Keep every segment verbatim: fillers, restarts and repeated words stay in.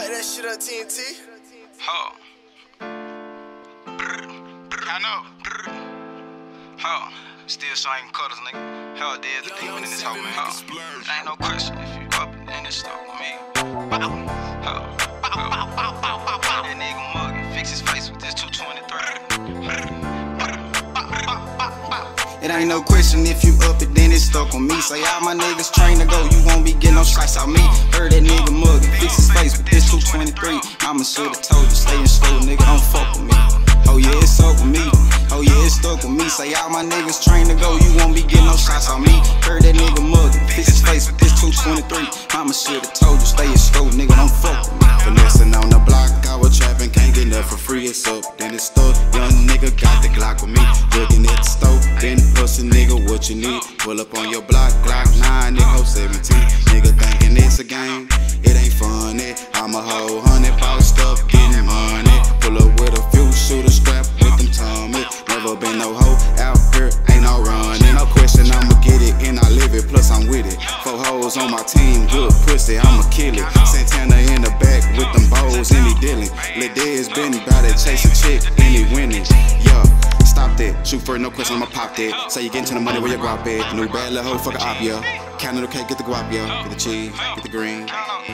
Light that shit up, T N T. Ho. Brr. Brr. I know. Brr. Ho. Still same colors, nigga. Hell, there's the demon in this hoe, man. Ho. It ain't no question if you up in this stuff with me. Ho. Ho. That nigga muggin'. Fix his face with this two twenty-three. It ain't no question if you up it, then it's stuck on me. Say all my niggas train to go, you won't be getting no shots out me. Heard that nigga muggin', fix his face with this two twenty-three. Mama should've told you, stay in school, nigga, don't fuck with me. Oh yeah, it's stuck with me. Oh yeah, it's stuck with me. Say all my niggas train to go, you won't be getting no shots on me. Heard that nigga muggin', fix his face with this two twenty-three. Mama should've told you, stay in school, nigga, don't fuck with me. Finessing on the block, I was trapping, can't get nothing for free. It's up, then it's stuck. Young nigga got the Glock with me, looking at the stove. Then pussy nigga, what you need? Pull up on your block, Glock nine, nigga, seventeen. Nigga thinking it's a game, it ain't funny. I'm a whole hundred bossed up, getting money. Pull up with a few shooters strapped with them tummy. Never been no hoe out here, ain't no running. No question, I'ma get it and I live it, plus I'm with it. Four hoes on my team, good pussy, I'ma kill it. Santana in the back with them bows, and he dealing. Lil' Dez been bout it, chase a chick, and he winning. Yeah. Stop that, shoot for it, no question, I'ma pop that. Say you getting to the money where your guap at. New bad little hoe, fuck a op, yeah. Count it, okay, get the guap, yeah. Get the cheese, get the green.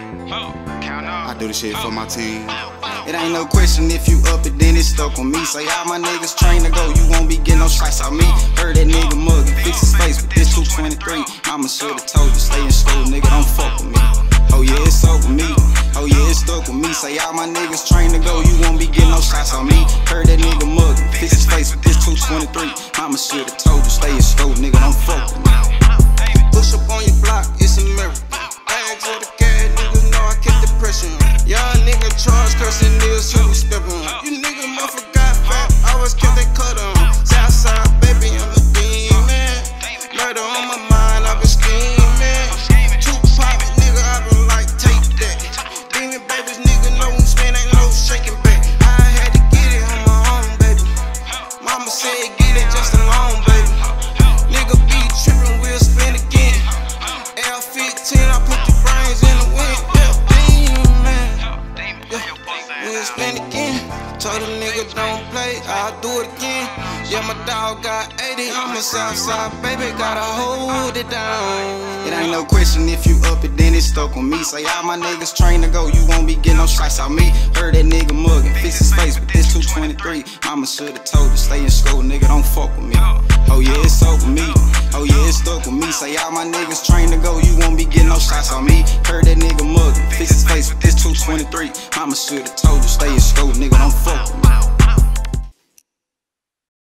I do the shit for my team. It ain't no question if you up it, then it's stuck on me. Say all my niggas train to go, you won't be getting no shots out me. Heard that nigga muggin', fix his face with this two twenty-three. Mama should've told you, stay in school, nigga, don't fuck with me. Oh yeah, it's stuck with me. Oh yeah, it's stuck with me. Say all my niggas train to go, you won't be getting no shots on me. Heard that nigga muggin', fix his face with this two twenty-three. Mama should've told you, stay in school, nigga, don't fuck with me. Push up on your block, it's a miracle. Bags of the gas, niggas know I kept the pressure. Young nigga charge cursing niggas who step on. You niggas motherfucker got fat, always kept that cut on. Southside, baby, I'm a demon. Murder on my mind, I've been scheming. Two private nigga, I been like, take that. Demon babies, nigga, no spin, ain't no shaking back. I had to get it on my own, baby. Mama said, get it just alone, baby. Nigga be trippin', we'll spin again. L fifteen, I put the brains in the wind. We'll spin again. Told a nigga don't play, I'll do it again. Yeah, my dog got eighty, I'm a Southside baby, gotta hold it down. It ain't no question if you up it, then it's stuck on me. Say all my niggas train to go, you won't be getting no shots out me. Heard that nigga muggin', fix his face with this two twenty-three. Mama should've told you, stay in school, nigga, don't fuck with me. Oh yeah, it's stuck with me. Oh yeah, it's stuck with me. Say all my niggas train to go, you won't be getting no shots on me. Heard that nigga muggin', fix his face with this two twenty-three. Mama should've told you, stay in school, nigga, don't fuck with me.